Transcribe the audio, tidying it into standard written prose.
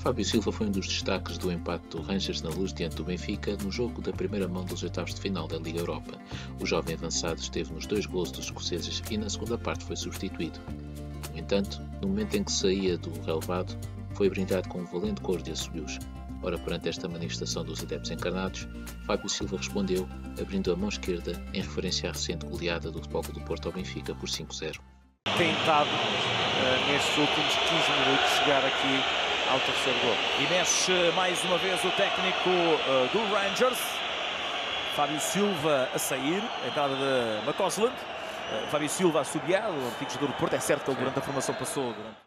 Fábio Silva foi um dos destaques do empate do Rangers na Luz diante do Benfica no jogo da primeira mão dos oitavos de final da Liga Europa. O jovem avançado esteve nos 2 golos dos escoceses e na segunda parte foi substituído. No entanto, no momento em que saía do relevado, foi brindado com um valente coro de assobios. Ora, perante esta manifestação dos adeptos encarnados, Fábio Silva respondeu, abrindo a mão esquerda em referência à recente goleada do Futebol Clube do Porto ao Benfica por 5-0. Tentado nestes últimos 15 minutos chegar aqui ao terceiro gol. E mexe mais uma vez o técnico do Rangers. Fábio Silva a sair, a entrada de McCausland. Fábio Silva a assobiar, o antigo jogador do Porto. É certo que ele durante a formação passou